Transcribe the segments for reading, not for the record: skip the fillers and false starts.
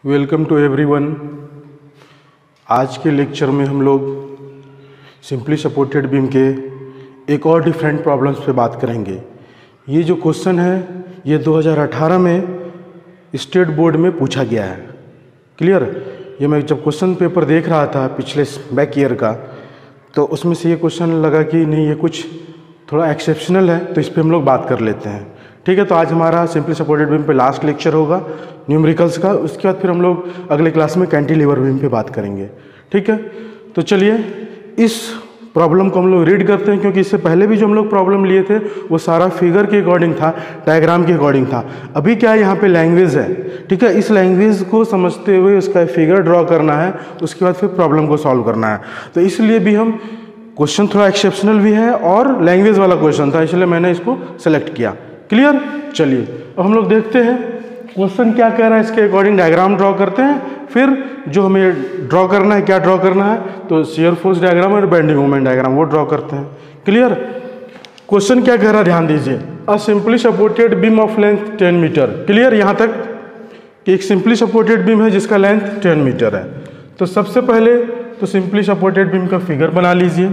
Welcome to everyone. आज के lecture में हम लोग सिंपली सपोर्टेड बीम के एक और डिफरेंट प्रॉब्लम्स पे बात करेंगे। ये जो क्वेश्चन है ये 2018 में स्टेट बोर्ड में पूछा गया है। क्लियर? ये मैं जब क्वेश्चन पेपर देख रहा था पिछले बैक ईयर का, तो उसमें से ये क्वेश्चन लगा कि नहीं, ये कुछ थोड़ा एक्सेप्शनल है, तो इस पर हम लोग बात कर लेते हैं। ठीक है, तो आज हमारा सिंपली सपोर्टेड बीम पे लास्ट लेक्चर होगा न्यूमेरिकल्स का। उसके बाद फिर हम लोग अगले क्लास में कैंटिलीवर बीम पे बात करेंगे। ठीक है, तो चलिए इस प्रॉब्लम को हम लोग रीड करते हैं, क्योंकि इससे पहले भी जो हम लोग प्रॉब्लम लिए थे वो सारा फिगर के अकॉर्डिंग था, डायग्राम के अकॉर्डिंग था। अभी क्या है, यहाँ पे लैंग्वेज है। ठीक है, इस लैंग्वेज को समझते हुए उसका फिगर ड्रॉ करना है, उसके बाद फिर प्रॉब्लम को सॉल्व करना है। तो इसलिए भी हम क्वेश्चन थोड़ा एक्सेप्शनल भी है और लैंग्वेज वाला क्वेश्चन था, इसलिए मैंने इसको सेलेक्ट किया। क्लियर? चलिए अब हम लोग देखते हैं क्वेश्चन क्या कह रहा है, इसके अकॉर्डिंग डायग्राम ड्रॉ करते हैं, फिर जो हमें ड्रॉ करना है, क्या ड्रॉ करना है, तो शियर फोर्स डायग्राम और बेंडिंग मोमेंट डायग्राम वो ड्रॉ करते हैं। क्लियर? क्वेश्चन क्या कह रहा है, ध्यान दीजिए। A simply supported beam of length 10 metre. Clear? यहाँ तक कि एक सिंपली सपोर्टेड बीम है जिसका लेंथ 10 मीटर है। तो सबसे पहले तो सिंपली सपोर्टेड बीम का फिगर बना लीजिए।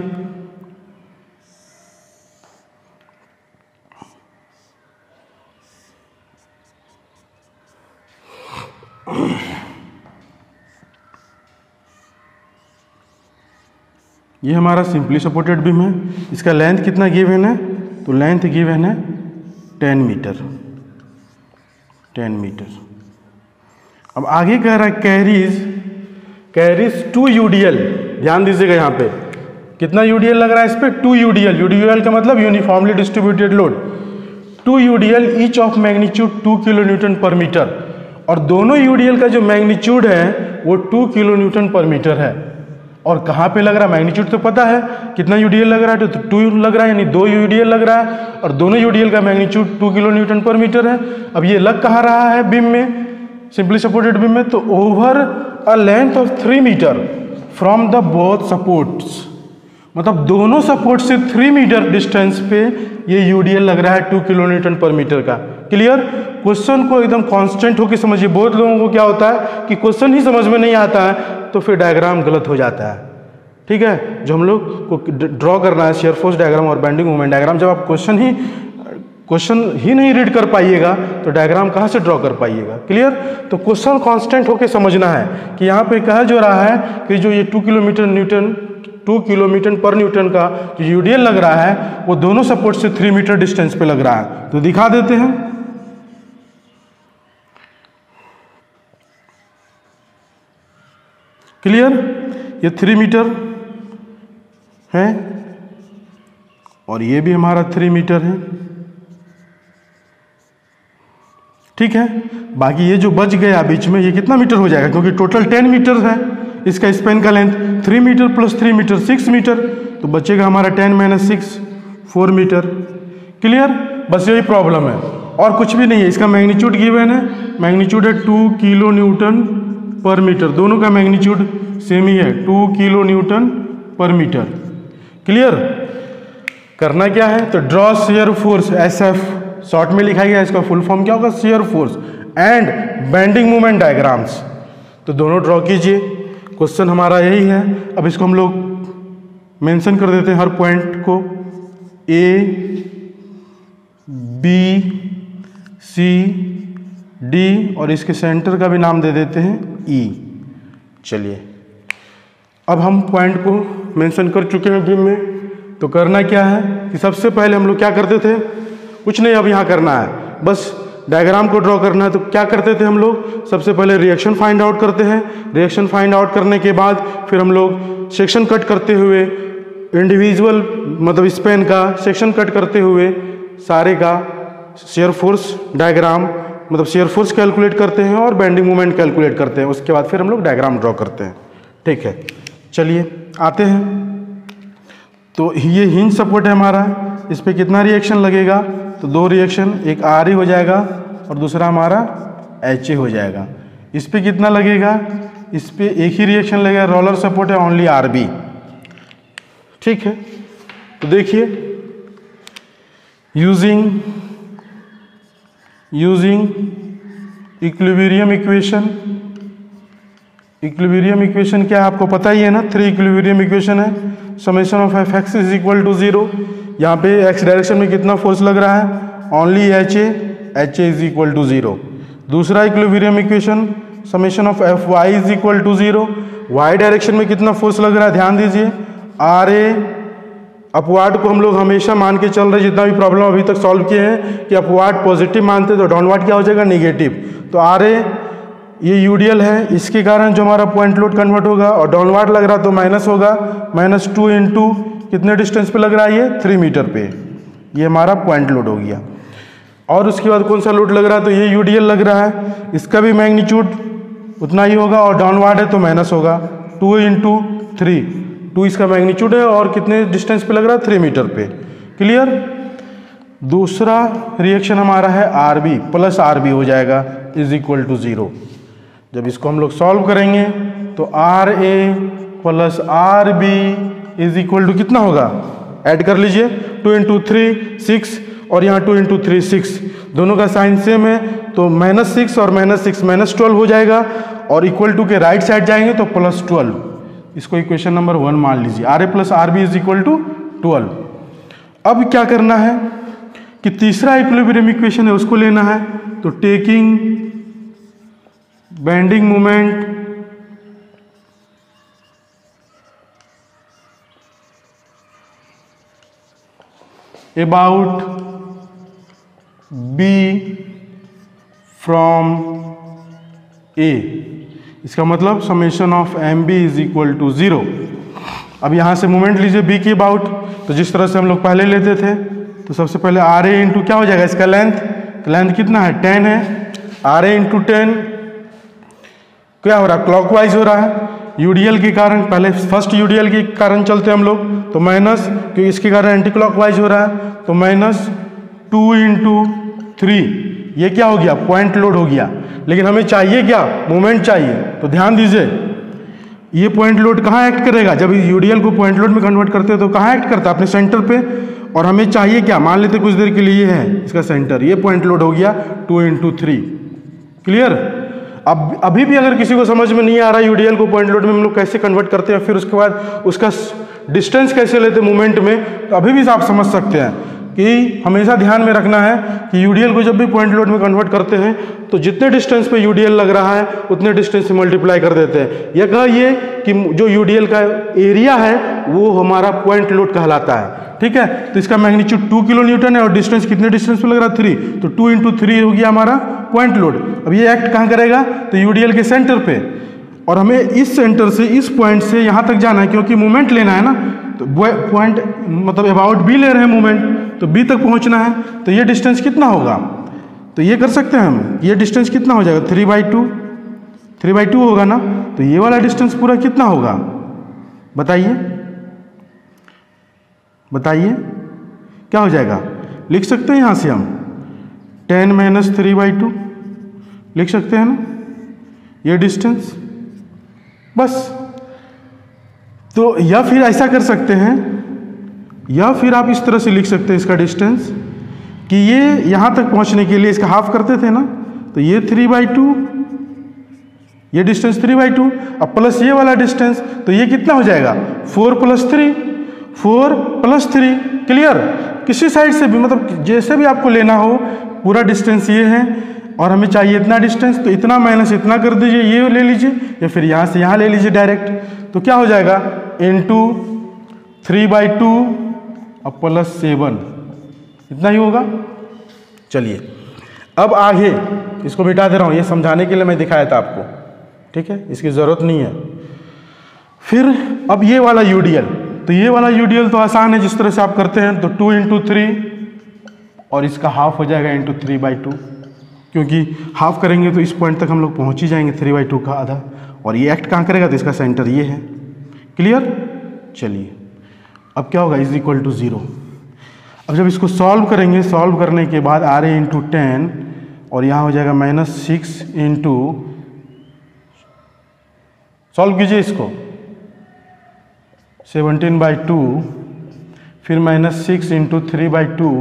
ये हमारा सिंपली सपोर्टेड बीम है। इसका लेंथ कितना गिवन है, तो लेंथ गिवन है 10 मीटर। 10 मीटर। अब आगे कह रहा है कैरीज 2 यूडीएल। ध्यान दीजिएगा, यहाँ पे कितना यूडीएल लग रहा है, इस पे 2 यूडीएल। यूडीएल का मतलब uniformly distributed load. 2 UDL each of magnitude 2 kilo newton पर मीटर। और दोनों यूडीएल का जो मैग्नीट्यूड है वो 2 किलो न्यूटन पर मीटर है। और कहाँ पे लग रहा है, मैग्नीट्यूड तो पता है कितना यूडीएल लग रहा है, तो 2 लग रहा है, यानी 2 यूडीएल लग रहा है, और दोनों यूडीएल का मैग्नीट्यूड 2 किलो न्यूटन पर मीटर है। अब ये लग कहाँ रहा है बीम में, सिंपली सपोर्टेड बीम में, तो over a length of 3 metre from the both supports. मतलब दोनों सपोर्ट से 3 मीटर डिस्टेंस पे ये यूडीएल लग रहा है 2 किलो न्यूटन पर मीटर का। क्लियर? क्वेश्चन को एकदम कांस्टेंट होकर समझिए। बहुत लोगों को क्या होता है कि क्वेश्चन ही समझ में नहीं आता है तो फिर डायग्राम गलत हो जाता है। ठीक है, जो हम लोग को ड्रॉ करना है शियर फोर्स डायग्राम और बेंडिंग मोमेंट डायग्राम, जब आप क्वेश्चन ही नहीं रीड कर पाइएगा तो डायग्राम कहाँ से ड्रॉ कर पाइएगा। क्लियर? तो क्वेश्चन कांस्टेंट होकर समझना है कि यहाँ पे कहा जो रहा है कि जो ये 2 किलोमीटर पर न्यूटन का जो यूडीएल लग रहा है वो दोनों सपोर्ट से 3 मीटर डिस्टेंस पे लग रहा है। तो दिखा देते हैं। क्लियर? ये 3 मीटर है और ये भी हमारा 3 मीटर है। ठीक है, बाकी ये जो बच गया बीच में ये कितना मीटर हो जाएगा, क्योंकि टोटल 10 मीटर है इसका स्पेन का length. 3 metre plus 3 metre 6 metre, तो बचेगा हमारा 10 - 6 4 मीटर। क्लियर? बस यही प्रॉब्लम है और कुछ भी नहीं है। इसका मैग्नीट्यूड गिवन है, मैग्नीट्यूड है 2 किलो न्यूटन पर मीटर। दोनों का मैग्नीट्यूड सेम ही है, 2 किलो न्यूटन पर मीटर। क्लियर? करना क्या है, तो draw shear force SF, short में लिखा गया, इसका फुल फॉर्म क्या होगा, shear force and bending moment diagrams. तो दोनों ड्रॉ कीजिए। क्वेश्चन हमारा यही है। अब इसको हम लोग मेंशन कर देते हैं हर पॉइंट को, A B C D, और इसके सेंटर का भी नाम दे देते हैं E। चलिए अब हम पॉइंट को मेंशन कर चुके हैं बीम में, तो करना क्या है कि सबसे पहले हम लोग क्या करते थे, कुछ नहीं अब यहाँ करना है, बस डायग्राम को ड्रॉ करना है। तो क्या करते थे हम लोग, सबसे पहले रिएक्शन फाइंड आउट करते हैं। रिएक्शन फाइंड आउट करने के बाद फिर हम लोग सेक्शन कट करते हुए इंडिविजुअल मतलब स्पेन का सेक्शन कट करते हुए सारे का शियर फोर्स डायग्राम मतलब शियर फोर्स कैलकुलेट करते हैं और बेंडिंग मोमेंट कैलकुलेट करते हैं। उसके बाद फिर हम लोग डायग्राम ड्रॉ करते हैं। ठीक है, चलिए आते हैं। तो ये हिंज सपोर्ट है हमारा, इस पर कितना रिएक्शन लगेगा, तो 2 रिएक्शन, एक RE हो जाएगा और दूसरा हमारा HA हो जाएगा। इस पर कितना लगेगा, इस पर एक ही रिएक्शन लगेगा, रोलर सपोर्ट है ओनली RB। ठीक है, तो देखिए using equilibrium equation equilibrium equation क्या है आपको पता ही है ना, 3 इक्विलिब्रियम इक्वेशन है। Summation of F X is equal to 0। यहाँ पे एक्स डायरेक्शन में कितना फोर्स लग रहा है, only H A is equal to 0। दूसरा equilibrium equation summation of F Y is equal to 0। Y direction में कितना फोर्स लग रहा है, ध्यान दीजिए, आर ए अपवार्ड को हम लोग हमेशा मान के चल रहे हैं, जितना भी प्रॉब्लम अभी तक सॉल्व किए हैं कि अपवार्ड पॉजिटिव मानते तो डाउनवार्ड क्या हो जाएगा, नेगेटिव। तो आर ए ये यूडियल है, इसके कारण जो हमारा पॉइंट लोड कन्वर्ट होगा, और डाउनवार्ड लग रहा तो माइनस होगा, -2 इंटू कितने डिस्टेंस पे लग रहा है, ये 3 मीटर पे, ये हमारा पॉइंट लोड हो गया। और उसके बाद कौन सा लोड लग रहा है, तो ये यूडियल लग रहा है, इसका भी मैग्नीट्यूड उतना ही होगा, और डाउनवार्ड है तो माइनस होगा, 2 इंटू 3, 2 इसका मैग्नीट्यूड है, और कितने डिस्टेंस पे लग रहा है, 3 मीटर पे। क्लियर। दूसरा रिएक्शन हमारा है R B plus R B हो जाएगा इज इक्वल टू 0। जब इसको हम लोग सॉल्व करेंगे तो R A plus R B is equal to कितना होगा, ऐड कर लीजिए, 2 इंटू 3 6, और यहाँ 2 इंटू 3 6, दोनों का साइन सेम है, तो -6 और -6 -12 हो जाएगा, और इक्वल टू के राइट साइड जाएंगे तो +12। इसको इक्वेशन नंबर 1 मान लीजिए, R A plus R B is equal to 12। अब क्या करना है कि तीसरा इक्विलिब्रियम इक्वेशन है उसको लेना है, तो taking bending moment about B from A, इसका मतलब summation of M B is equal to 0। अब यहां से मोमेंट लीजिए बी के अबाउट, तो जिस तरह से हम लोग पहले लेते थे, तो सबसे पहले आर ए इंटू क्या हो जाएगा, इसका लेंथ, तो लेंथ कितना है 10 है, आर ए इंटू 10 क्या हो रहा है, क्लॉकवाइज हो रहा है, यूडीएल के कारण, पहले फर्स्ट यूडीएल के कारण चलते हम लोग, तो माइनस, क्योंकि इसके कारण एंटी क्लॉकवाइज हो रहा है, तो -2 इंटू 3, ये क्या हो गया, पॉइंट लोड हो गया। लेकिन हमें चाहिए क्या, मोमेंट चाहिए, तो ध्यान दीजिए ये पॉइंट लोड कहाँ एक्ट करेगा, जब यूडीएल को पॉइंट लोड में कन्वर्ट करते हैं तो कहाँ एक्ट करता है, अपने सेंटर पे, और हमें चाहिए क्या, मान लेते कुछ देर के लिए ये है इसका सेंटर, ये पॉइंट लोड हो गया 2 इंटू 3। क्लियर। अब अभी भी अगर किसी को समझ में नहीं आ रहा यूडीएल को पॉइंट लोड में हम लोग कैसे कन्वर्ट करते हैं, फिर उसके बाद उसका डिस्टेंस कैसे लेते हैं मूवमेंट में, तो अभी भी आप समझ सकते हैं कि हमेशा ध्यान में रखना है कि यूडीएल को जब भी पॉइंट लोड में कन्वर्ट करते हैं तो जितने डिस्टेंस पे यूडीएल लग रहा है उतने डिस्टेंस से मल्टीप्लाई कर देते हैं। यह कहिए कि जो यूडीएल का एरिया है वो हमारा पॉइंट लोड कहलाता है, ठीक है। तो इसका मैग्नीट्यूड 2 किलो न्यूटन है, और डिस्टेंस कितने डिस्टेंस पे लग रहा है, 3, तो 2 इंटू 3 हो गया हमारा पॉइंट लोड। अब ये एक्ट कहाँ करेगा, तो यूडीएल के सेंटर पे, और हमें इस सेंटर से, इस पॉइंट से यहाँ तक जाना है, क्योंकि मूवमेंट लेना है ना, तो पॉइंट मतलब अबाउट बी ले रहे हैं मूवमेंट, तो बी तक पहुँचना है, तो ये डिस्टेंस कितना होगा, तो ये कर सकते हैं हम, ये डिस्टेंस कितना हो जाएगा, 3/2 होगा ना, तो ये वाला डिस्टेंस पूरा कितना होगा, बताइए क्या हो जाएगा, लिख सकते हैं यहाँ से हम 10 - 3/2 लिख सकते हैं ना, ये डिस्टेंस बस। तो या फिर ऐसा कर सकते हैं, या फिर आप इस तरह से लिख सकते हैं इसका डिस्टेंस कि ये यहाँ तक पहुँचने के लिए इसका हाफ करते थे ना, तो ये 3/2, ये डिस्टेंस 3/2, अब प्लस ये वाला डिस्टेंस, तो ये कितना हो जाएगा 4 + 3। क्लियर। किसी साइड से भी, मतलब जैसे भी आपको लेना हो, पूरा डिस्टेंस ये है और हमें चाहिए इतना डिस्टेंस, तो इतना माइनस इतना कर दीजिए, ये ले लीजिए, या फिर यहाँ से यहाँ ले लीजिए डायरेक्ट, तो क्या हो जाएगा इंटू 3/2 और +7, इतना ही होगा। चलिए अब आगे इसको मिटा दे रहा हूँ, ये समझाने के लिए मैं दिखाया था आपको, ठीक है, इसकी ज़रूरत नहीं है। फिर अब ये वाला यूडीएल, तो ये वाला यूडीएल तो आसान है, जिस तरह से आप करते हैं, तो 2 इंटू 3 और इसका हाफ हो जाएगा इंटू 3/2, क्योंकि हाफ करेंगे तो इस पॉइंट तक हम लोग पहुँच ही जाएंगे, 3/2 का आधा, और ये एक्ट कहाँ करेगा, तो इसका सेंटर ये है। क्लियर। चलिए अब क्या होगा, इज इक्वल टू 0। अब जब इसको सॉल्व करेंगे, सॉल्व करने के बाद आर ए इंटू 10, और यहाँ हो जाएगा -6 इंटू, सॉल्व कीजिए इसको, 17/2, फिर -6 इंटू 3/2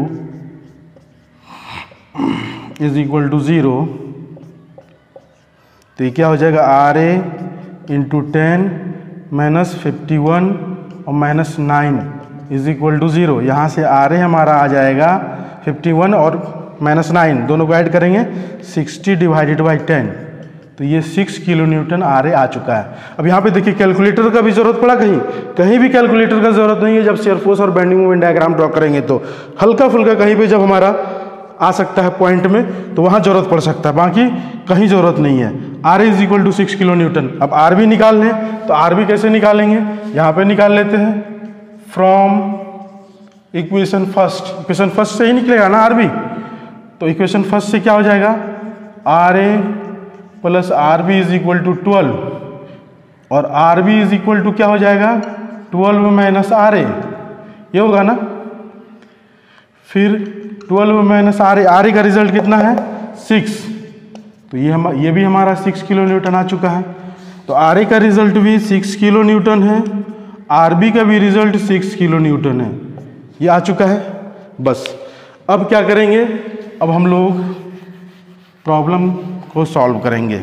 इज इक्वल टू 0। तो ये क्या हो जाएगा, आर ए इंटू 10 माइनस 51 और माइनस 9 इज इक्वल टू 0। यहाँ से आर ए हमारा आ जाएगा 51 और माइनस 9 दोनों को ऐड करेंगे 60 डिवाइडेड बाई 10, तो ये 6 किलो न्यूटन आर ए आ चुका है। अब यहाँ पे देखिए कैलकुलेटर का भी जरूरत पड़ा, कहीं भी कैलकुलेटर का जरूरत नहीं है। जब शेयर फोर्स और बेंडिंग मोमेंट डायग्राम ड्रॉ करेंगे तो हल्का फुल्का कहीं पे जब हमारा आ सकता है पॉइंट में तो वहाँ जरूरत पड़ सकता है, बाकी कहीं जरूरत नहीं है। R is equal to 6 kilo newton. अब आर भी निकाल लें तो आर भी कैसे निकालेंगे, यहाँ पे निकाल लेते हैं from equation first. Equation first से ही निकलेगा ना आर भी, तो इक्वेशन फर्स्ट से क्या हो जाएगा, R A plus R B is equal to 12 और R B is equal to क्या हो जाएगा 12 माइनस आर ए, ये होगा ना। फिर 12 माइनस आर ए का रिजल्ट कितना है 6, तो ये भी हमारा 6 किलो न्यूटन आ चुका है। तो आर ए का रिजल्ट भी 6 किलो न्यूटन है, आर बी का भी रिजल्ट 6 किलो न्यूटन है, ये आ चुका है। बस अब क्या करेंगे, अब हम लोग प्रॉब्लम को सॉल्व करेंगे,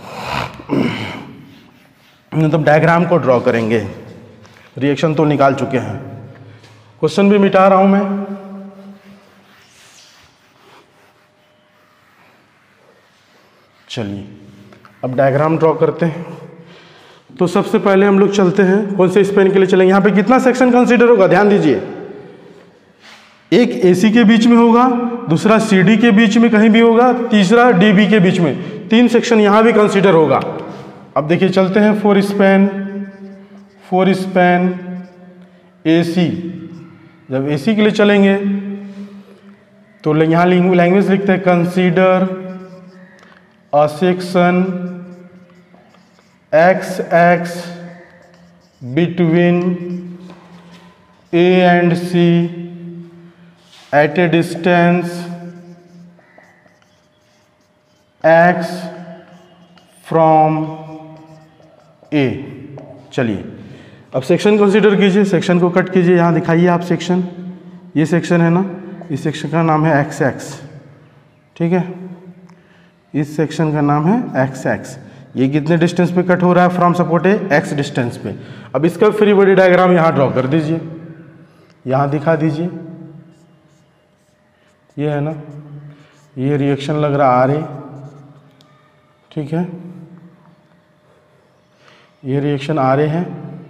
मतलब डायग्राम को ड्रॉ करेंगे। रिएक्शन तो निकाल चुके हैं, क्वेश्चन भी मिटा रहा हूं मैं। चलिए अब डायग्राम ड्रॉ करते हैं। तो सबसे पहले हम लोग चलते हैं, कौन से स्पेन के लिए चलेंगे। यहाँ पे कितना सेक्शन कंसीडर होगा, ध्यान दीजिए। एक AC के बीच में होगा, दूसरा CD के बीच में कहीं भी होगा, तीसरा DB के बीच में, 3 सेक्शन यहाँ भी कंसीडर होगा। अब देखिए चलते हैं फोर स्पैन AC। जब AC के लिए चलेंगे तो यहाँ लैंग्वेज लिखते हैं consider a section XX between A and C at a distance x from A। चलिए अब सेक्शन कंसीडर कीजिए, सेक्शन को कट कीजिए। यहाँ दिखाइए आप सेक्शन, ये सेक्शन है ना, इस सेक्शन का नाम है XX, ठीक है, इस सेक्शन का नाम है XX। ये कितने डिस्टेंस पे कट हो रहा है from support A, x distance पे। अब इसका फ्री बॉडी डायग्राम यहाँ ड्रॉ कर दीजिए, यहाँ दिखा दीजिए। ये है ना, ये रिएक्शन लग रहा आर ए, ठीक है, ये रिएक्शन आर ए है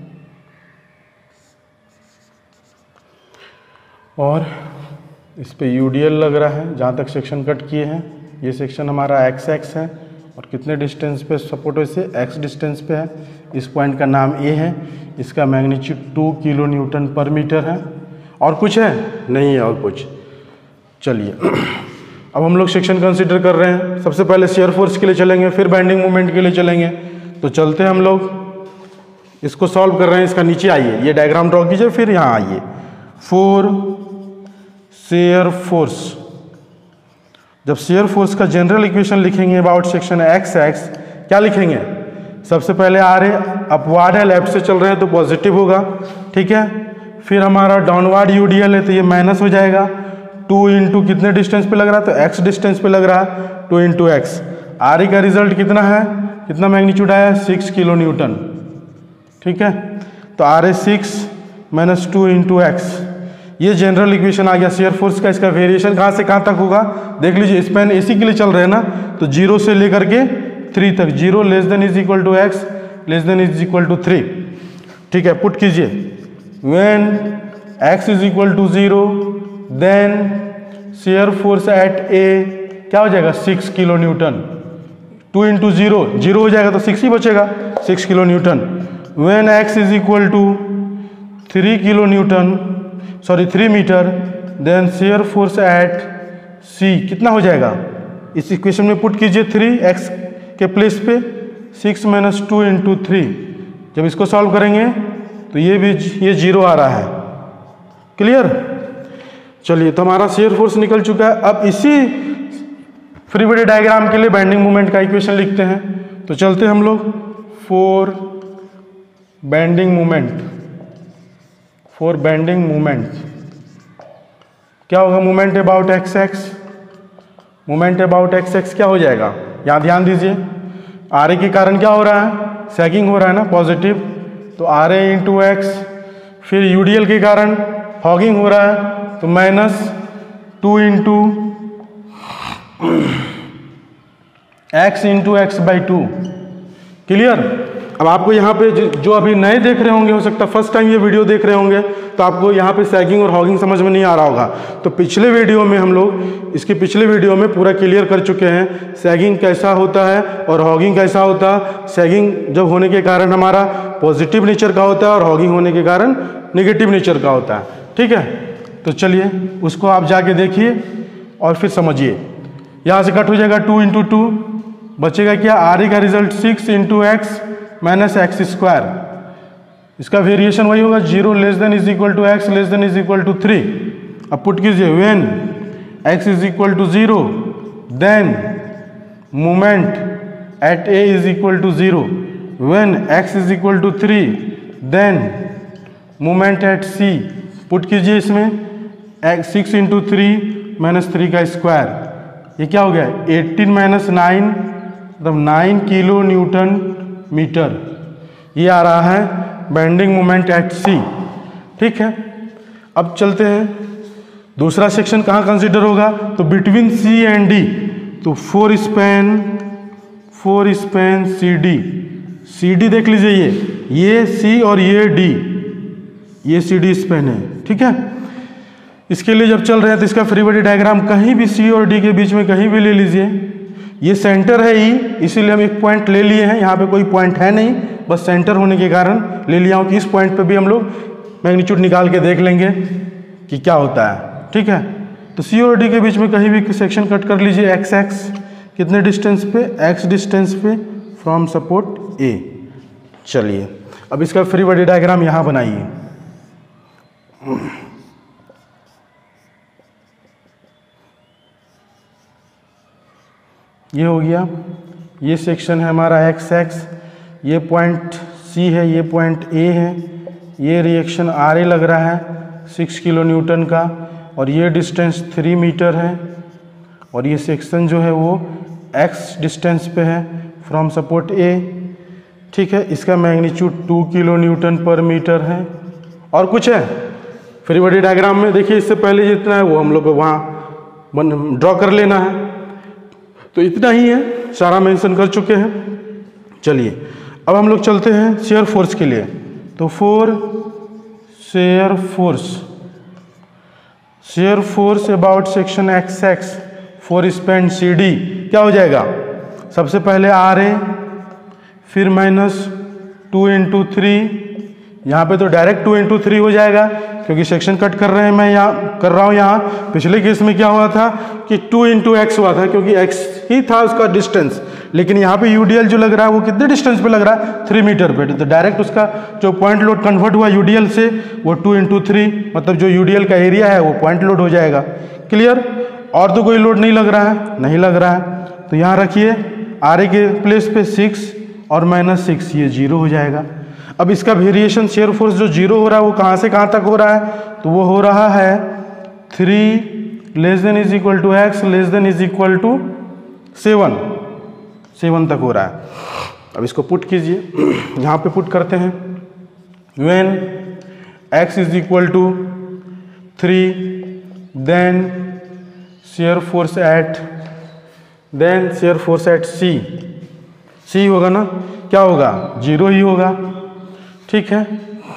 और इस पे यूडीएल लग रहा है जहाँ तक सेक्शन कट किए हैं। ये सेक्शन हमारा XX है और कितने डिस्टेंस पे सपोर्ट से x डिस्टेंस पे है। इस पॉइंट का नाम A है, इसका मैग्नीट्यूड 2 किलो न्यूटन पर मीटर है। और कुछ है नहीं है और कुछ। चलिए अब हम लोग सेक्शन कंसीडर कर रहे हैं। सबसे पहले शेयर फोर्स के लिए चलेंगे, फिर बेंडिंग मोमेंट के लिए चलेंगे। तो चलते हैं हम लोग, इसको सॉल्व कर रहे हैं। इसका नीचे आइए, ये डायग्राम ड्रॉ कीजिए, फिर यहाँ आइए। फोर शेयर फोर्स, जब शेयर फोर्स का जनरल इक्वेशन लिखेंगे अबाउट सेक्शन XX, क्या लिखेंगे, सबसे पहले आ रहे अपवार्ड है, लेफ्ट से चल रहे हैं तो पॉजिटिव होगा, ठीक है। फिर हमारा डाउनवार्ड यूडीएल है तो ये माइनस हो जाएगा। 2 इंटू कितने डिस्टेंस पे लग रहा है, तो x डिस्टेंस पे लग रहा है, 2 इंटू एक्स। आर का रिजल्ट कितना है, कितना मैग्नीट्यूड आया, 6 किलो न्यूटन, ठीक है। तो R A 6 minus 2 into X, ये जनरल इक्वेशन आ गया शेयर फोर्स का। इसका वेरिएशन कहाँ से कहाँ तक होगा देख लीजिए। स्पैन AC के लिए चल रहे हैं ना, तो 0 से लेकर के 3 तक, 0 less than is equal to x less than is equal to 3, ठीक है। पुट कीजिए, when x is equal to 0 then shear force at A क्या हो जाएगा, 6 किलो न्यूटन। 2 इंटू 0, 0 हो जाएगा तो 6 ही बचेगा, 6 kilo newton. When x is equal to 3 kilo newton, sorry 3 metre, then shear force at C कितना हो जाएगा, इस इक्वेशन में पुट कीजिए 3x के प्लेस पे, 6 माइनस 2 इंटू 3। जब इसको सॉल्व करेंगे तो ये 0 आ रहा है, क्लियर। चलिए तो हमारा शेयर फोर्स निकल चुका है। अब इसी फ्री बॉडी डायग्राम के लिए बेंडिंग मोमेंट का इक्वेशन लिखते हैं। तो चलते हम लोग फॉर बेंडिंग मोमेंट, क्या होगा, moment about XX, moment about XX क्या हो जाएगा, यहाँ ध्यान दीजिए। आर के कारण क्या हो रहा है, सैगिंग हो रहा है ना पॉजिटिव, तो आर ए इंटू एक्स, फिर यूडीएल के कारण हॉगिंग हो रहा है तो -2 इंटू x/2। क्लियर। अब आपको यहाँ पे जो अभी नए देख रहे होंगे, हो सकता है फर्स्ट टाइम ये वीडियो देख रहे होंगे, तो आपको यहाँ पे सैगिंग और हॉगिंग समझ में नहीं आ रहा होगा। तो पिछले वीडियो में हम लोग इसके पिछले वीडियो में पूरा क्लियर कर चुके हैं सैगिंग कैसा होता है और हॉगिंग कैसा होता है। सैगिंग जब होने के कारण हमारा पॉजिटिव नेचर का होता है और हॉगिंग होने के कारण नेगेटिव नेचर का होता है। ठीक है, तो चलिए उसको आप जाके देखिए और फिर समझिए। यहाँ से कट हो जाएगा 2 इंटू 2, बचेगा क्या, आर ए का result 6 into X minus X square. इसका वेरिएशन वही होगा 0 less than is equal to X less than is equal to 3। अब पुट कीजिए when x is equal to 0 then moment at a is equal to 0, when x is equal to 3 then moment at c। Put कीजिए इसमें 6 into 3 minus 3 का square, ये क्या हो गया 18 minus 9 मतलब 9 किलो न्यूटन मीटर। ये आ रहा है बेंडिंग मोमेंट एट सी। ठीक है, अब चलते हैं दूसरा सेक्शन कहाँ कंसीडर होगा, तो बिटवीन सी एंड डी, तो 4 स्पैन सी डी देख लीजिए, ये सी और ये डी, ये सी डी स्पैन है। ठीक है, इसके लिए जब चल रहे हैं तो इसका फ्री बॉडी डायग्राम कहीं भी सी और डी के बीच में कहीं भी ले लीजिए। ये सेंटर है ई, इसीलिए हम एक पॉइंट ले लिए हैं। यहाँ पे कोई पॉइंट है नहीं, बस सेंटर होने के कारण ले लिया हूँ कि इस पॉइंट पे भी हम लोग मैग्नीट्यूड निकाल के देख लेंगे कि क्या होता है। ठीक है, तो सी और डी के बीच में कहीं भी सेक्शन कट कर लीजिए। एक्स कितने डिस्टेंस पे, एक्स डिस्टेंस पे फ्रॉम सपोर्ट ए। चलिए अब इसका फ्री बॉडी डायग्राम यहाँ बनाइए। ये हो गया, ये सेक्शन है हमारा x, ये पॉइंट C है, ये पॉइंट A है, ये रिएक्शन RA लग रहा है 6 किलो न्यूटन का, और ये डिस्टेंस 3 मीटर है, और ये सेक्शन जो है वो x डिस्टेंस पे है फ्रॉम सपोर्ट A। ठीक है, इसका मैग्नीट्यूड 2 किलो न्यूटन पर मीटर है। और कुछ है फ्री बॉडी डायग्राम में, देखिए इससे पहले जितना है वो हम लोग को वहाँ ड्रॉ कर लेना है, तो इतना ही है, सारा मेंशन कर चुके हैं। चलिए अब हम लोग चलते हैं शेयर फोर्स के लिए। तो shear force about section XX for span CD क्या हो जाएगा, सबसे पहले RA, फिर -2 इंटू 3, यहाँ पे तो डायरेक्ट 2 इंटू 3 हो जाएगा क्योंकि सेक्शन कट कर रहे हैं, मैं यहाँ कर रहा हूँ। यहाँ पिछले केस में क्या हुआ था कि 2 इंटू एक्स हुआ था क्योंकि x ही था उसका डिस्टेंस, लेकिन यहाँ पे यूडीएल जो लग रहा है वो कितने डिस्टेंस पे लग रहा है, 3 मीटर पे, तो डायरेक्ट उसका जो पॉइंट लोड कन्वर्ट हुआ यूडीएल से वो 2 इंटू 3, मतलब जो यूडीएल का एरिया है वो पॉइंट लोड हो जाएगा। क्लियर। और तो कोई लोड नहीं लग रहा है, नहीं लग रहा है, तो यहाँ रखिए आर ए के प्लेस पे 6 और -6, ये 0 हो जाएगा। अब इसका वेरिएशन शेयर फोर्स जो 0 हो रहा है वो कहाँ से कहाँ तक हो रहा है, तो वो हो रहा है 3 less than is equal to X less than is equal to 7 तक हो रहा है। अब इसको पुट कीजिए, यहाँ पे पुट करते हैं, when x is equal to 3 then shear force at C होगा ना, क्या होगा, 0 ही होगा। ठीक है,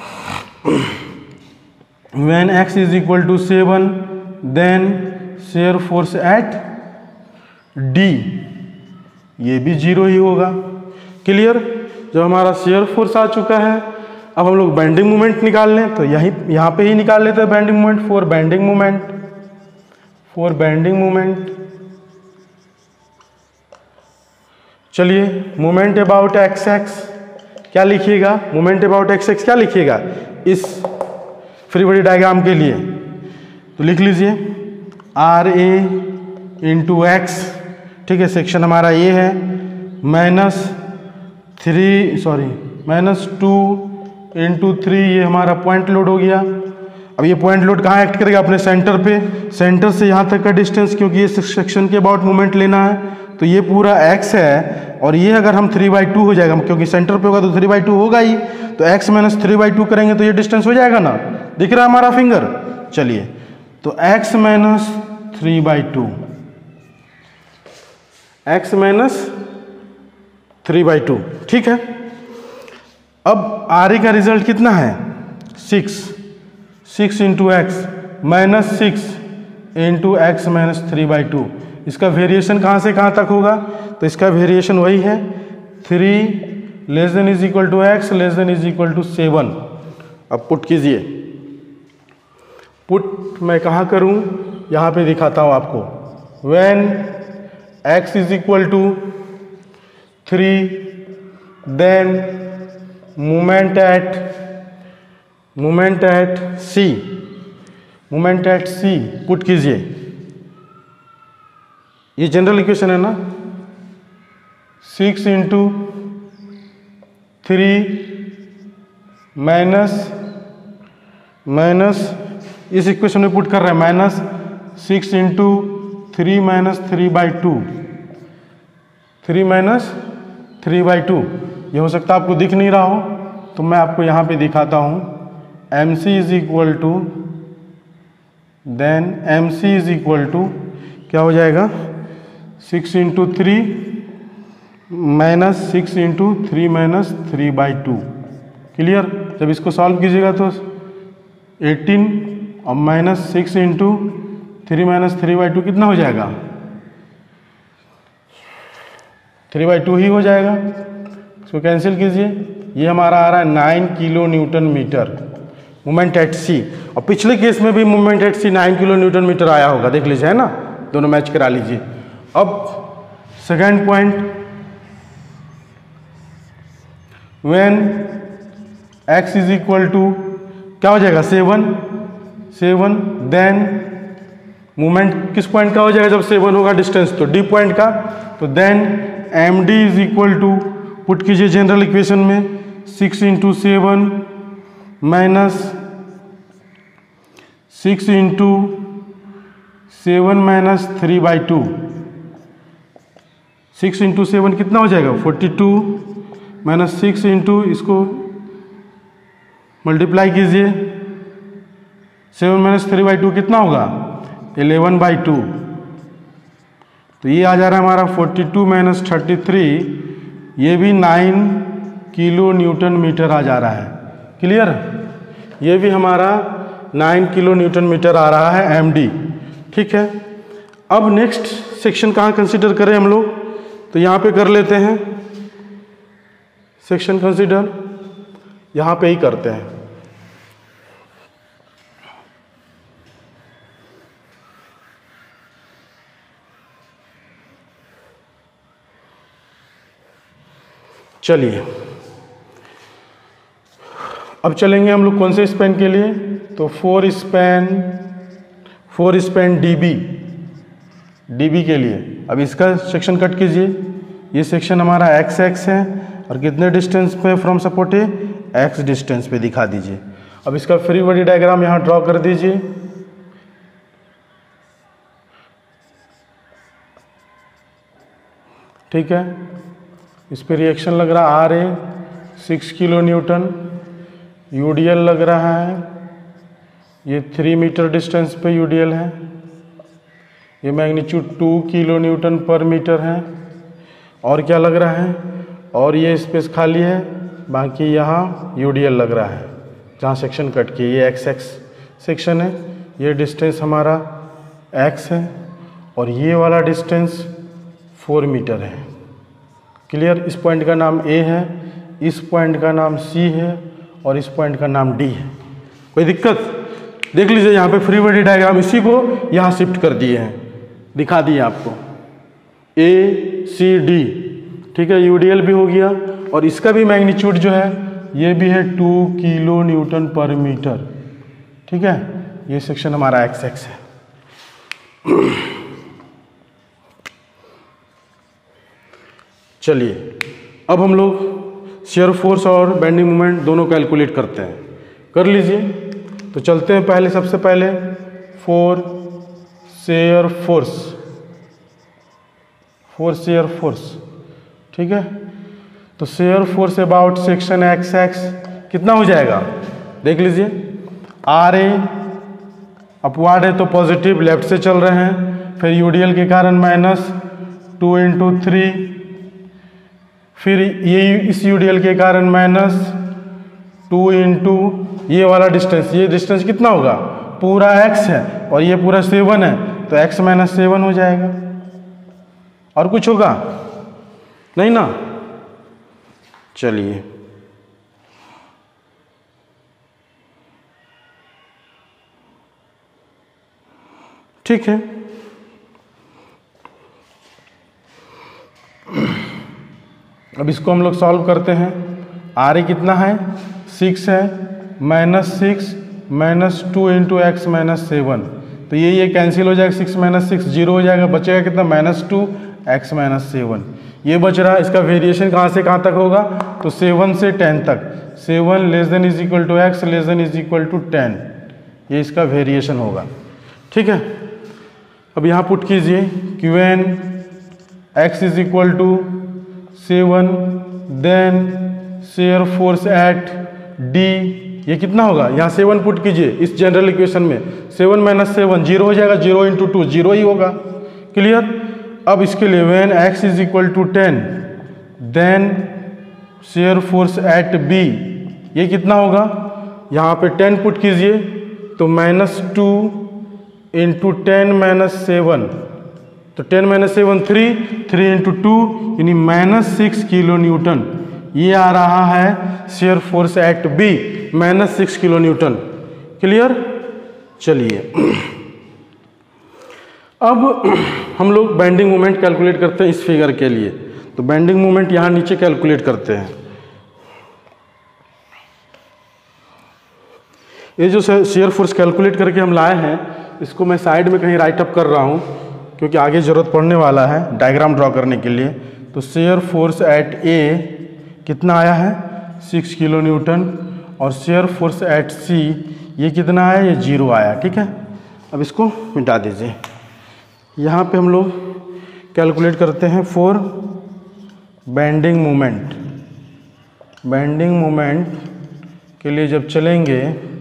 when x is equal to 7 then shear force at D, ये भी 0 ही होगा। क्लियर। जब हमारा शेयर फोर्स आ चुका है, अब हम लोग बेंडिंग मोमेंट निकाल लें, तो यहाँ पे ही निकाल लेते हैं bending moment. For bending moment चलिए, मोमेंट अबाउट XX क्या लिखिएगा, मोमेंट अबाउट XX क्या लिखिएगा इस फ्री बॉडी डायग्राम के लिए, तो लिख लीजिए RA इंटू एक्स। ठीक है, सेक्शन हमारा ये है, -2 इंटू 3, ये हमारा पॉइंट लोड हो गया। अब ये पॉइंट लोड कहाँ एक्ट करेगा, अपने सेंटर पे, सेंटर से यहाँ तक का डिस्टेंस, क्योंकि ये सेक्शन के अबाउट मोमेंट लेना है, तो तो ये पूरा x है, और ये अगर हम 3/2 हो जाएगा, क्योंकि सेंटर पे होगा तो 3/2 होगा ही, तो x माइनस 3/2 करेंगे तो ये डिस्टेंस हो जाएगा ना, दिख रहा है हमारा फिंगर। चलिए, तो x माइनस 3/2, x माइनस 3/2, ठीक है। अब आर का रिजल्ट कितना है, 6 into X minus 6 into X minus 3/2। इसका वेरिएशन कहाँ से कहाँ तक होगा, तो इसका वेरिएशन वही है 3 less than is equal to X less than is equal to 7। अब पुट कीजिए, पुट मैं कहाँ करूँ, यहाँ पे दिखाता हूँ आपको। When x is equal to 3 then moment at c put कीजिए। ये जनरल इक्वेशन है ना, 6 इंटू 3 माइनस इस इक्वेशन में पुट कर रहा है माइनस 6 इंटू 3 माइनस 3/2, 3 माइनस 3/2। ये हो सकता है आपको दिख नहीं रहा हो, तो मैं आपको यहाँ पे दिखाता हूँ। MC is equal to, then MC is equal to क्या हो जाएगा, 6 into 3 minus 6 into 3 minus 3/2। Clear. जब इसको सॉल्व कीजिएगा तो 18 और माइनस 6 इंटू 3 माइनस 3/2 कितना हो जाएगा, 3/2 ही हो जाएगा। इसको कैंसिल कीजिए, ये हमारा आ रहा है 9 kilo newton metre moment at C. और पिछले केस में भी moment at C 9 kilo newton metre आया होगा, देख लीजिए, है ना, दोनों मैच करा लीजिए। अब second point, when x is equal to क्या हो जाएगा 7, देन मोमेंट किस पॉइंट का हो जाएगा, जब 7 होगा डिस्टेंस तो d पॉइंट का, तो then md is equal to put कीजिए जनरल इक्वेशन में 6 into 7 minus 6 into 7 minus 3/2। 6 into 7 कितना हो जाएगा 42 माइनस 6 इंटू इसको मल्टीप्लाई कीजिए 7 माइनस 3/2 कितना होगा 11/2। तो ये आ जा रहा है हमारा 42 माइनस 33, ये भी 9 किलो न्यूटन मीटर आ जा रहा है। क्लियर, ये भी हमारा 9 किलो न्यूटन मीटर आ रहा है MD। ठीक है, अब नेक्स्ट सेक्शन कहाँ कंसीडर करें हम लोग, तो यहाँ पे कर लेते हैं सेक्शन कंसीडर, यहाँ पे ही करते हैं। चलिए, अब चलेंगे हम लोग कौन से स्पैन के लिए, तो 4 स्पैन डीबी के लिए। अब इसका सेक्शन कट कीजिए, ये सेक्शन हमारा x है और कितने डिस्टेंस पे फ्रॉम सपोर्ट है, x डिस्टेंस पे दिखा दीजिए। अब इसका फ्री बॉडी डायग्राम यहाँ ड्रॉ कर दीजिए। ठीक है, इस पे रिएक्शन लग रहा RA 6 किलो न्यूटन, यूडीएल लग रहा है, ये 3 मीटर डिस्टेंस पे यूडीएल है, ये मैग्नीट्यूड 2 किलो न्यूटन पर मीटर है। और क्या लग रहा है, और ये स्पेस खाली है, बाकी यहाँ यूडीएल लग रहा है जहाँ सेक्शन कट किए, ये XX सेक्शन है, ये डिस्टेंस हमारा x है और ये वाला डिस्टेंस 4 मीटर है। क्लियर, इस पॉइंट का नाम A है, इस पॉइंट का नाम C है और इस पॉइंट का नाम D है। कोई दिक्कत, देख लीजिए यहाँ पे फ्री बॉडी डायग्राम इसी को यहाँ शिफ्ट कर दिए हैं, दिखा दिए आपको ACD। ठीक है, यूडीएल भी हो गया और इसका भी मैग्नीट्यूड जो है ये भी है 2 किलो न्यूटन पर मीटर। ठीक है, ये सेक्शन हमारा XX है। चलिए, अब हम लोग शियर फोर्स और बेंडिंग मोमेंट दोनों कैलकुलेट करते हैं। कर लीजिए, तो चलते हैं पहले, सबसे पहले शियर फोर्स शेयर फोर्स, ठीक है। तो shear force about section x x कितना हो जाएगा, देख लीजिए। आर ए अपवार्ड है तो पॉजिटिव लेफ्ट से चल रहे हैं, फिर यूडीएल के कारण -2 × 3, फिर ये इस यूडीएल के कारण -2 × ये वाला डिस्टेंस, ये डिस्टेंस कितना होगा, पूरा x है और ये पूरा 7 है, तो x - 7 हो जाएगा। और कुछ होगा नहीं ना, चलिए। ठीक है, अब इसको हम लोग सॉल्व करते हैं। आर ए कितना है, 6 है, -6 -2 × x - 7, तो ये कैंसिल हो जाएगा, 6 - 6 0 हो जाएगा, बचेगा कितना, -2 x - 7, ये बच रहा है। इसका वेरिएशन कहाँ से कहाँ तक होगा, तो 7 से 10 तक, 7 < x < 10, ये इसका वेरिएशन होगा, ठीक है। अब यहाँ पुट कीजिए Qn x = 7, then shear force at D, ये कितना होगा, यहाँ 7 पुट कीजिए इस जनरल इक्वेशन में, 7 - 7 0 हो जाएगा, 0 × 2 0 ही होगा, क्लियर। अब इसके लिए when x = 10, then shear force at B, ये कितना होगा, यहाँ पे 10 पुट कीजिए तो -2 × 10 - 7, तो 10 - 7 3 × 2 यानी -6 किलो न्यूटन, ये आ रहा है shear force at B, -6 kilo newton, clear. चलिए अब हम लोग बेंडिंग मोमेंट कैलकुलेट करते हैं इस फिगर के लिए, तो बेंडिंग मोमेंट यहाँ नीचे कैलकुलेट करते हैं। ये जो शेयर फोर्स कैलकुलेट करके हम लाए हैं, इसको मैं साइड में कहीं राइट अप कर रहा हूँ क्योंकि आगे ज़रूरत पड़ने वाला है डायग्राम ड्रॉ करने के लिए। तो शेयर फोर्स एट ए कितना आया है, 6 किलो न्यूटन, और शेयर फोर्स एट सी ये कितना है, ये 0 आया, ठीक है। अब इसको मिटा दीजिए। यहाँ पे हम लोग कैलकुलेट करते हैं for bending moment. Bending moment के लिए जब चलेंगे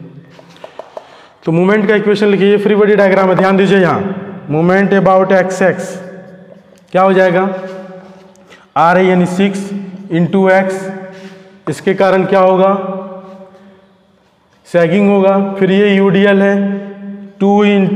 तो मोमेंट का इक्वेशन लिखिए, ये फ्री बॉडी डायग्राम है, ध्यान दीजिए। यहाँ मोमेंट अबाउट एक्स एक्स क्या हो जाएगा, आर ए यानी 6 × x, इसके कारण क्या होगा, सैगिंग होगा। फिर ये यूडीएल है 2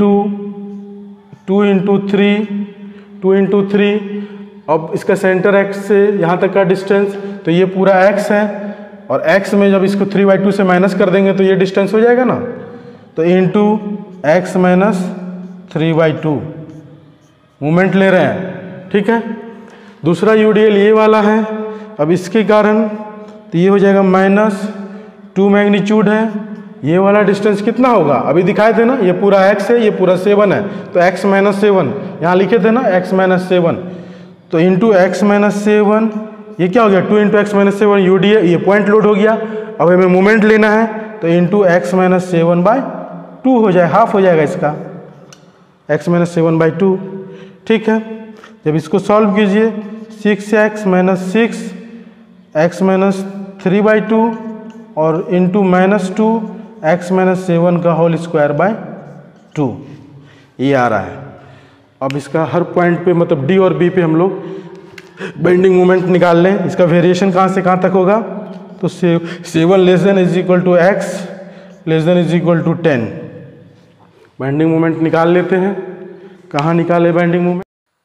× 3, अब इसका सेंटर x से यहाँ तक का डिस्टेंस, तो ये पूरा x है, और x में जब इसको 3/2 से माइनस कर देंगे तो ये डिस्टेंस हो जाएगा ना, तो x - 3/2 मोमेंट ले रहे हैं, ठीक है। दूसरा यूडीएल ये वाला है, अब इसके कारण तो ये हो जाएगा -2 मैग्नीट्यूड है, ये वाला डिस्टेंस कितना होगा, अभी दिखाए थे ना, ये पूरा x है, ये पूरा 7 है, तो x - 7 यहाँ लिखे थे ना, x - 7, तो x - 7 ये क्या हो गया, 2 × x - 7 यूडीएल, ये पॉइंट लोड हो गया। अब हमें मोमेंट लेना है तो x - 7/2 हो जाए, हाफ हो जाएगा इसका, x - 7/2, ठीक है। जब इसको सॉल्व कीजिए 6x - 6 x - 3/2 और -2 x - 7 का होल स्क्वायर/2, ये आ रहा है। अब इसका हर पॉइंट पे मतलब D और B पे हम लोग बेंडिंग मोमेंट निकाल लें। इसका वेरिएशन कहाँ से कहाँ तक होगा, तो 7 < x < 10, बेंडिंग मोमेंट निकाल लेते हैं। कहाँ निकाले बेंडिंग मोमेंट,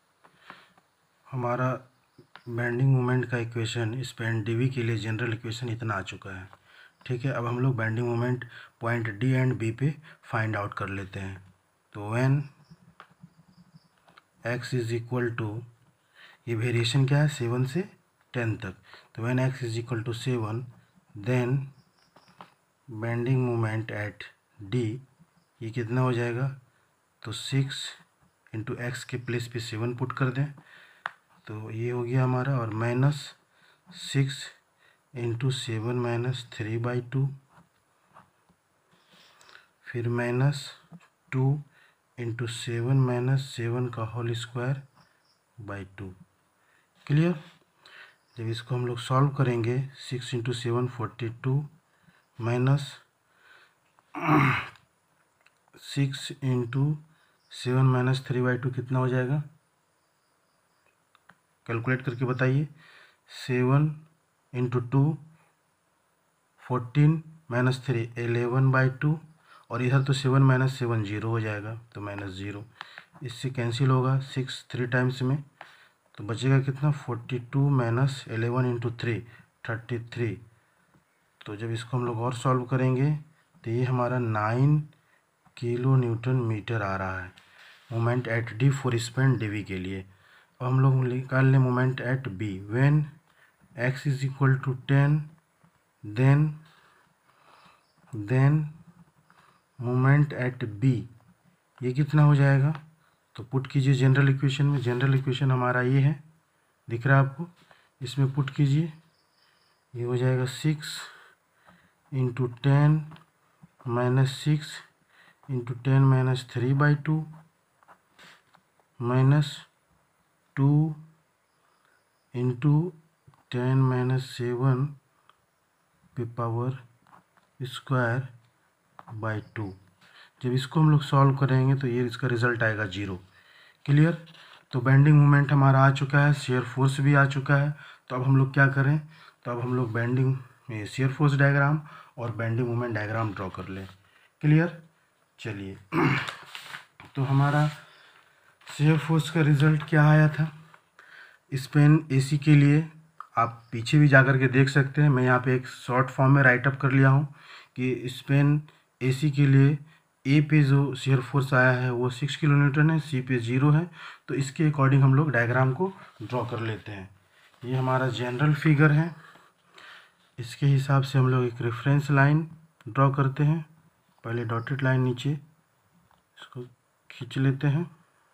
हमारा बेंडिंग मोमेंट का इक्वेशन इस पॉइंट डी के लिए जनरल इक्वेशन इतना आ चुका है, ठीक है। अब हम लोग bending moment point D and B पे फाइंड आउट कर लेते हैं। तो व्हेन x = ये वेरिएशन क्या है, 7 से 10 तक, तो when x = 7 then bending moment at D ये कितना हो जाएगा, तो 6 × x के प्लेस पे 7 पुट कर दें, तो ये हो गया हमारा, और -6 × 7 - 3/2, फिर -2 × 7 - 7 का होल स्क्वायर/2, क्लियर। जब इसको हम लोग सॉल्व करेंगे 6 इंटू 7 42 माइनस 6 इंटू 7 माइनस 3/2 कितना हो जाएगा, कैलकुलेट करके बताइए। 7 इंटू 2 14 माइनस 3 11/2 और इधर तो 7 माइनस 7 0 हो जाएगा तो -0, इससे कैंसिल होगा 6 3 टाइम्स में, तो बचेगा कितना 42 माइनस 11 इंटू 3 33। तो जब इसको हम लोग और सॉल्व करेंगे तो ये हमारा 9 किलो न्यूटन मीटर आ रहा है moment at D for span DV के लिए। अब हम लोग निकाल लें moment at B. When x is equal to 10 then moment at B ये कितना हो जाएगा, तो पुट कीजिए जनरल इक्वेशन में। जनरल इक्वेशन हमारा ये है, दिख रहा है आपको, इसमें पुट कीजिए। ये हो जाएगा 6 into 10 minus 6 into 10 minus 3/2 minus 2 into 10 minus 7 पे पावर स्क्वायर बाई 2। जब इसको हम लोग सॉल्व करेंगे तो ये इसका रिजल्ट आएगा 0। क्लियर। तो बेंडिंग मोमेंट हमारा आ चुका है, शेयर फोर्स भी आ चुका है। तो अब हम लोग क्या करें, तो अब हम लोग बेंडिंग शेयर फोर्स डायग्राम और बेंडिंग मोमेंट डायग्राम ड्रॉ कर लें। क्लियर। चलिए तो हमारा शेयर फोर्स का रिजल्ट क्या आया था, स्पेन एसी के लिए आप पीछे भी जाकर के देख सकते हैं। मैं यहाँ पे एक शॉर्ट फॉर्म में राइट अप कर लिया हूँ कि स्पेन एसी के लिए ए पे जो शेयर फोर्स आया है वो 6 किलो न्यूटन है, सी पे 0 है। तो इसके अकॉर्डिंग हम लोग डायग्राम को ड्रॉ कर लेते हैं। ये हमारा जनरल फिगर है, इसके हिसाब से हम लोग एक रेफरेंस लाइन ड्रॉ करते हैं। पहले डॉटेड लाइन नीचे इसको खींच लेते हैं।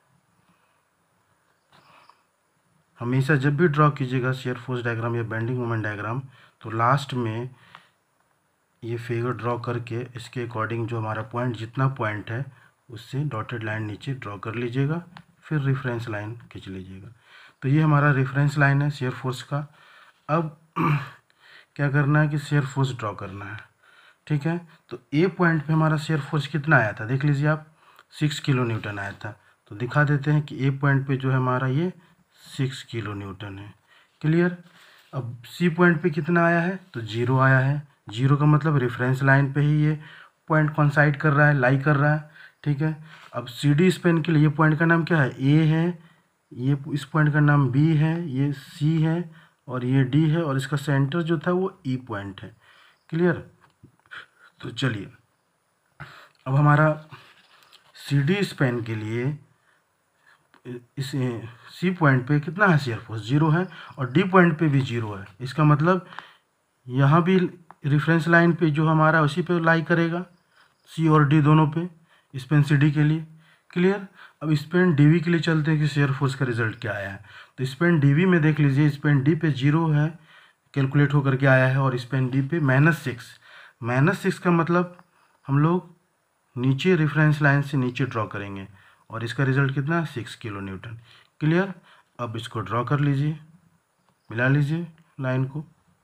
हमेशा जब भी ड्रॉ कीजिएगा शेयर फोर्स डायग्राम या बेंडिंग मोमेंट डायग्राम, तो लास्ट में ये फिगर ड्रॉ करके इसके अकॉर्डिंग जो हमारा पॉइंट, जितना पॉइंट है उससे डॉटेड लाइन नीचे ड्रॉ कर लीजिएगा, फिर रेफरेंस लाइन खींच लीजिएगा। तो ये हमारा रेफरेंस लाइन है शेयर फोर्स का। अब क्या करना है कि शेयर फोर्स ड्रॉ करना है, ठीक है। तो ए पॉइंट पे हमारा शेयर फोर्स कितना आया था, देख लीजिए आप, 6 किलो न्यूटन आया था। तो दिखा देते हैं कि ए पॉइंट पे जो है हमारा ये 6 किलो न्यूटन है। क्लियर। अब सी पॉइंट पे कितना आया है, तो 0 आया है। 0 का मतलब रेफरेंस लाइन पे ही ये पॉइंट कॉन्साइड कर रहा है, लाई कर रहा है, ठीक है। अब सी डी स्पेन के लिए ये पॉइंट का नाम क्या है, ए है, ये इस पॉइंट का नाम बी है, ये सी है और ये डी है, और इसका सेंटर जो था वो ई पॉइंट है। क्लियर। तो चलिए अब हमारा सी डी स्पेन के लिए इस सी पॉइंट पे कितना है शेयर फोर्स, 0 है, और डी पॉइंट पे भी 0 है। इसका मतलब यहाँ भी रेफरेंस लाइन पे जो हमारा उसी पे लाई करेगा, सी और डी दोनों पे, स्पेन सी डी के लिए। क्लियर। अब स्पेन डी वी के लिए चलते हैं कि शेयर फोर्स का रिजल्ट क्या आया है। तो स्पेन डी वी में देख लीजिए, स्पेन डी पे 0 है, कैलकुलेट होकर के आया है, और स्पेन डी पे -6। -6 का मतलब हम लोग नीचे रेफरेंस लाइन से नीचे ड्रॉ करेंगे, और इसका रिजल्ट कितना है, 6 किलो न्यूटन। क्लियर। अब इसको ड्रॉ कर लीजिए, मिला लीजिए लाइन को,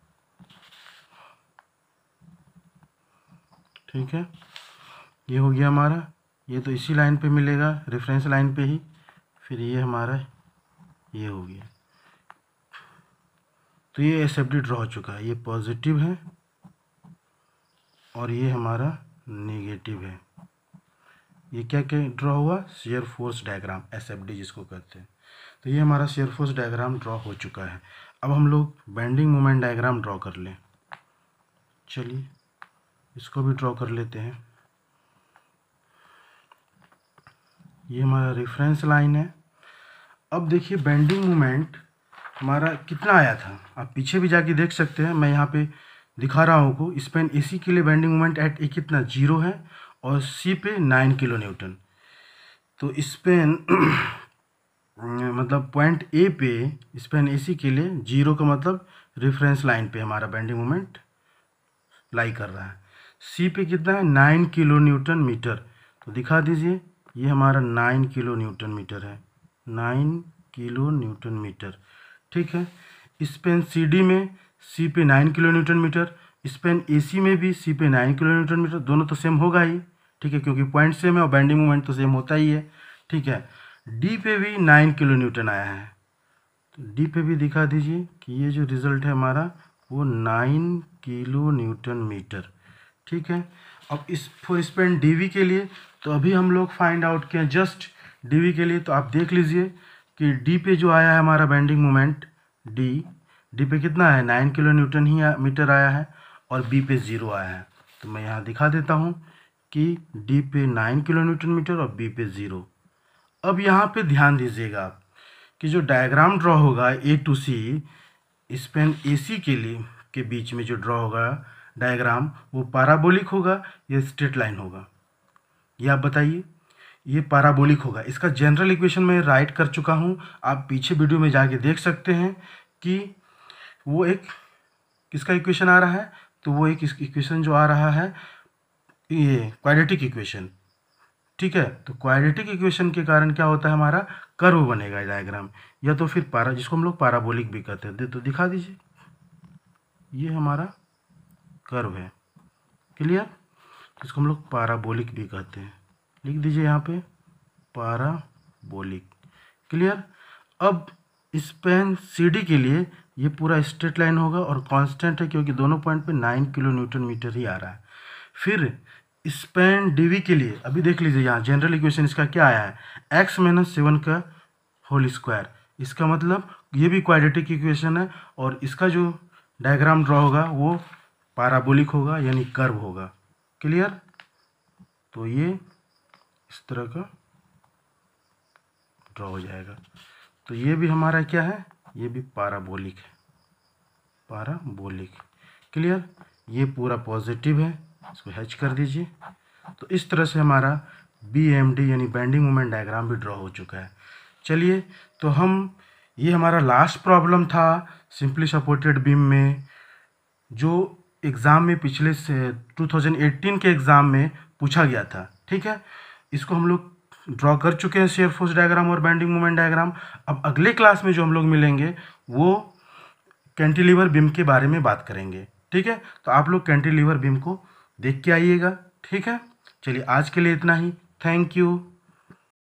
ठीक है। ये हो गया हमारा, ये तो इसी लाइन पे मिलेगा, रेफरेंस लाइन पे ही। फिर ये हमारा ये हो गया। तो ये एस एफ डी ड्रॉ हो चुका है, ये पॉजिटिव है और ये हमारा नेगेटिव है। ये क्या क्या ड्रॉ हुआ, shear force diagram, S F D जिसको कहते हैं। तो ये हमारा शेयर फोर्स डायग्राम ड्रॉ हो चुका है। अब हम लोग बेंडिंग मोमेंट डायग्राम ड्रॉ कर लें। चलिए इसको भी ड्रॉ कर लेते हैं। ये हमारा रेफरेंस लाइन है। अब देखिए बेंडिंग मोमेंट हमारा कितना आया था, आप पीछे भी जाके देख सकते हैं, मैं यहाँ पे दिखा रहा हूँ को। स्पेन एसी के लिए बेंडिंग मोमेंट एट ए कितना 0 है, और सी पे 9 किलो न्यूटन। तो स्पेन मतलब पॉइंट ए पे स्पेन एसी के लिए 0 का मतलब रेफरेंस लाइन पे हमारा बेंडिंग मोमेंट लाई कर रहा है। सी पे कितना है, 9 किलो न्यूटन मीटर। तो दिखा दीजिए, ये हमारा 9 किलो न्यूटन मीटर है, 9 किलो न्यूटन मीटर, ठीक है। स्पैन सी डी में सी पे 9 kilo newton metre, span A C में भी सी पे 9 किलो न्यूटन मीटर, दोनों तो सेम होगा ही, ठीक है, क्योंकि पॉइंट सेम है और बेंडिंग मोमेंट तो सेम होता ही है, ठीक है। डी पे भी 9 किलो न्यूटन आया है, तो डी पे भी दिखा दीजिए कि ये जो रिजल्ट है हमारा वो 9 किलो न्यूटन मीटर, ठीक है। अब इस फॉर स्पैन डी के लिए तो अभी हम लोग फाइंड आउट किए जस्ट डी के लिए, तो आप देख लीजिए कि डी पे जो आया है हमारा बेंडिंग मोमेंट डी पे कितना है 9 किलो न्यूटन ही मीटर आया है और बी पे 0 आया है। तो मैं यहाँ दिखा देता हूँ कि डी पे 9 किलो न्यूटन मीटर और बी पे 0। अब यहाँ पे ध्यान दीजिएगा आप कि जो डायग्राम ड्रॉ होगा ए टू सी स्पैन ए सी के लिए के बीच में जो ड्रॉ होगा डायग्राम वो पैराबोलिक होगा या स्ट्रेट लाइन होगा, ये आप बताइए। ये पैराबोलिक होगा। इसका जनरल इक्वेशन मैं राइट कर चुका हूँ, आप पीछे वीडियो में जाके देख सकते हैं कि वो एक किसका इक्वेशन आ रहा है, तो वो एक इक्वेशन जो आ रहा है ये क्वाड्रेटिक इक्वेशन, ठीक है। तो क्वाड्रेटिक इक्वेशन के कारण क्या होता है हमारा कर्व बनेगा डायग्राम, या तो फिर जिसको हम लोग पैराबोलिक भी कहते हैं। तो दिखा दीजिए, ये हमारा कर्व है, क्लियर, इसको हम लोग पैराबोलिक भी कहते हैं, लिख दीजिए यहाँ पे पैराबोलिक, क्लियर। अब स्पैन सी डी के लिए ये पूरा स्ट्रेट लाइन होगा और कांस्टेंट है क्योंकि दोनों पॉइंट पे 9 किलो न्यूटन मीटर ही आ रहा है। फिर स्पैन डी के लिए अभी देख लीजिए यहाँ जनरल इक्वेशन इसका क्या आया है x-7 का होल स्क्वायर, इसका मतलब ये भी क्वाड्रेटिक इक्वेशन है और इसका जो डायग्राम ड्रॉ होगा वो पैराबोलिक होगा यानी कर्व होगा, क्लियर। तो ये इस तरह का ड्रॉ हो जाएगा। तो ये भी हमारा क्या है, ये भी पैराबोलिक है, पैराबोलिक, क्लियर। ये पूरा पॉजिटिव है, इसको हैच कर दीजिए। तो इस तरह से हमारा BMD यानी बेंडिंग मोमेंट डायग्राम भी ड्रॉ हो चुका है। चलिए, तो ये हमारा लास्ट प्रॉब्लम था सिंपली सपोर्टेड बीम में, जो एग्ज़ाम में पिछले से 2018 के एग्ज़ाम में पूछा गया था, ठीक है। इसको हम लोग ड्रॉ कर चुके हैं शेयर फोर्स डायग्राम और बेंडिंग मोमेंट डायग्राम। अब अगले क्लास में जो हम लोग मिलेंगे वो कैंटिलीवर बीम के बारे में बात करेंगे, ठीक है। तो आप लोग कैंटिलीवर बीम को देख के आइएगा, ठीक है। चलिए आज के लिए इतना ही, थैंक यू।